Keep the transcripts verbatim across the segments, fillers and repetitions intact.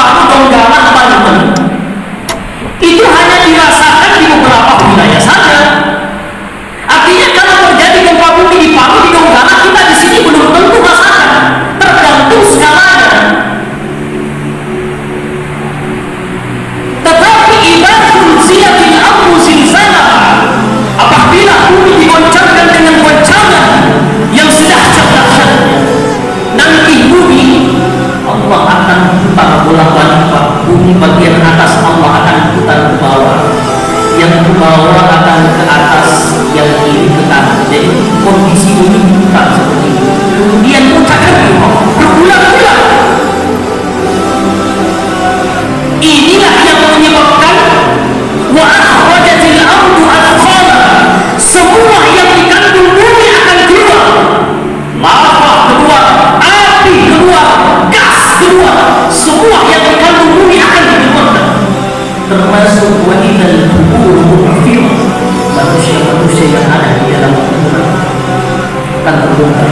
Palu Donggala Banten. Itu hanya dirasakan di beberapa wilayah saja. Artinya kalau terjadi gempa bumi di Palu, di Donggala, kita di sini belum tentu rasakan, tergantung skalanya. Tetapi idza zulzilatil ardu zilzalaha, apabila bumi digoncangkan dengan goncangan yang sedahsyat-dahsyatnya, nanti bumi Allah akan putar bolak-balik. Bumi bagian atas Allah akan putar ke bawah, yang ke bawah akan ke atas, yang kiri ke kanan. Jadi kondisi bumi putar seperti itu. Kemudian puncaknya berbulan-bulan. Inilah yang menyebabkan wa akhrajatil ardu athqalaha, semua yang dikandung bumi akan keluar. Lava keluar, api keluar, gas keluar, semua yang dikandung bumi akan dikeluarkan, termasuk wa idal qubur bu'thirat, manusia-manusia yang ada di dalam kuburan akan terbongkar.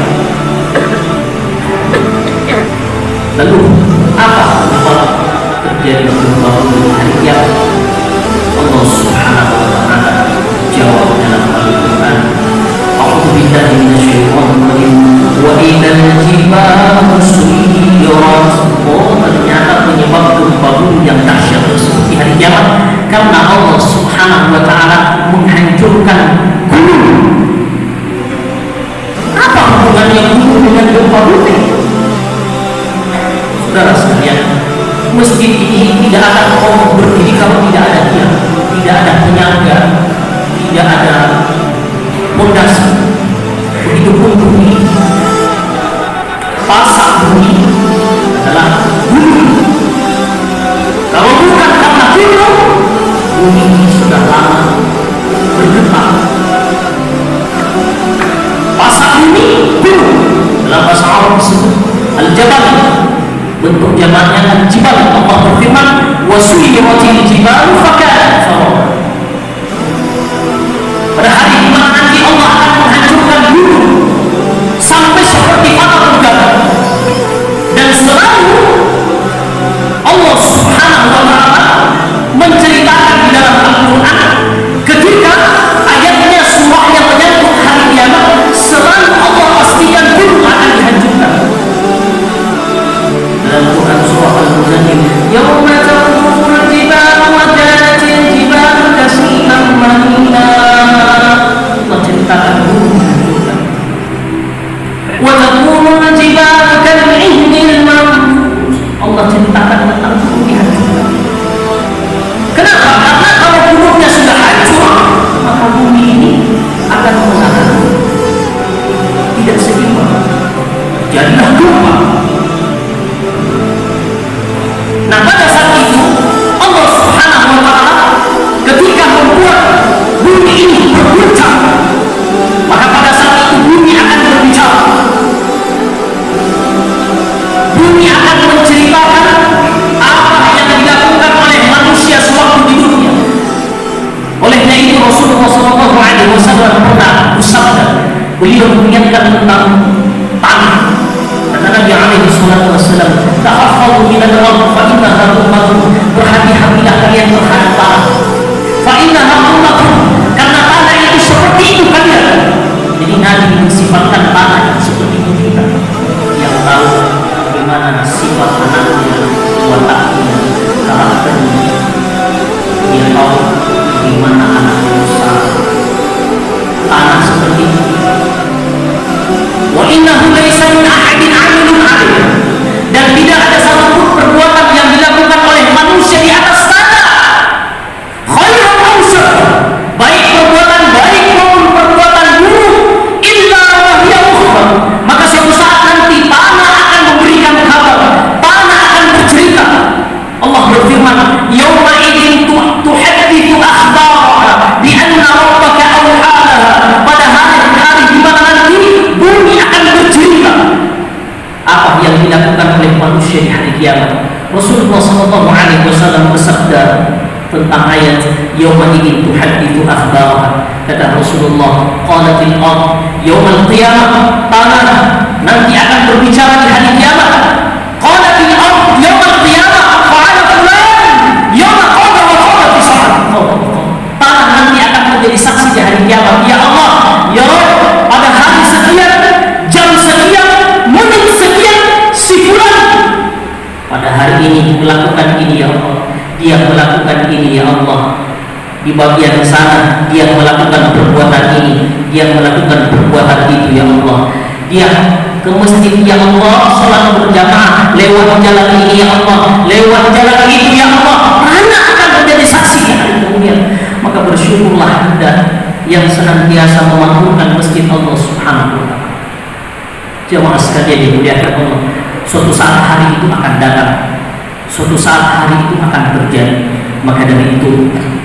Lalu apa penyebab terjadi gempa bumi hari kiamat? Allah Subhanahu wa taala jawab dalam Al-Qur'an, a'udzu billahi minasyaitonir rajim, wa idzal jibalu suyirat. Oh, ternyata penyebab gempa bumi yang dahsyat tersebut di hari kiamat karena Allah Subhanahu wa taala menghancurkan gunung. Apa hubungannya gunung dengan gempa bumi? Saudara sekalian, masjid ini tidak akan kokoh berdiri kalau tidak ada dia, tidak ada penyangga, tidak ada pondasi. Begitupun bumi, pasak bumi adalah gunung. Kalau bukan karena gunung, bumi ini sudah lama bergetar. Pasak bumi, gunung, dalam bahasa Arab disebut al-jabal. Bentuk jamaknya al-jibal. Allah berfirman, wa suyiratil jibalu fakanat saraba. Pada hari di mana nanti Allah akan menghancurkan gunung sampai seperti fata tenggara. Dan selalu Allah Subhanahu wa taala menceritakan di dalam Al-Qur'an ketika ayatnya surah yang menyangkut hari kiamat, selalu Allah pastikan gunung akan dihancurkan. Dalam Quran surah Al-Muzammil, yauma tarjuful jibalu wa janatil jibalu kasiman mahina. Allah ceritakan gunung dihancurkan. Wa takunul jibalu kal'ihnil manfus. Allah ceritakan tentang gunung dihancurkan. Kenapa? Karena kalau gunungnya sudah hancur, maka bumi ini akan mengalir, tidak seimbang, jadilah gempa. Nah, pada saat itu Allah Subhanahu wa taala ketika membuat bumi ini berguncang, maka pada saat itu bumi akan berbicara. Bumi akan menceritakan apa yang dilakukan oleh manusia sewaktu di dunia. Olehnya itu Rasulullah shallallahu alaihi wasallam pernah bersabda, beliau mengingatkan tentang tanah. Kata Nabi alaihi salatu wasallam, "Tahaffadhu minal ardh fa innaha ummatun." Berhati-hatilah kalian terhadap tanah. Fa innaha ummatun, karena tanah itu seperti itu kalian. Jadi Nabi mensifatkan tanah seperti itu kita, yang tahu bagaimana sifat anaknya, wataknya, karakternya. Dia tahu bagaimana anaknya besar. Tanah seperti itu. Wa innahu laysa min ahadin 'amilun 'alayh. Dan tidak ada satupun perbuatan yang dilakukan oleh manusia di atas tanah, khairan aw syarran, baik perbuatan baik maupun perbuatan buruk, illa wa hiya ukhra, maka suatu saat nanti tanah akan memberikan kabar, tanah akan bercerita. Allah berfirman, yauma idzin tuhadditsu akhbaraha bi anna rabbaka awhalaha. Pada hari hari di mana nanti bumi akan bercerita apa yang dilakukan oleh manusia di hari kiamat. Rasulullah shallallahu alaihi wasallam bersabda tentang ayat yauma idzin tuhadditsu akhbaraha. Kata Rasulullah, qalatil ardh yaumil qiyamah, tanah nanti akan berbicara di hari kiamat. Qalatil ardh yaumil qiyamah fa melakukan ini ya Allah, di bagian sana dia melakukan perbuatan ini, dia melakukan perbuatan itu ya Allah, dia ke masjid ya Allah, sholat berjamaah lewat jalan ini ya Allah, lewat jalan itu ya Allah, mana akan menjadi saksi ya kemudian. Maka bersyukurlah Anda yang senantiasa memakmurkan masjid Allah Subhanahu wa ta'ala. Jamaah sekalian dimuliakan Allah, suatu saat hari itu akan datang, suatu saat hari itu akan terjadi. Maka dari itu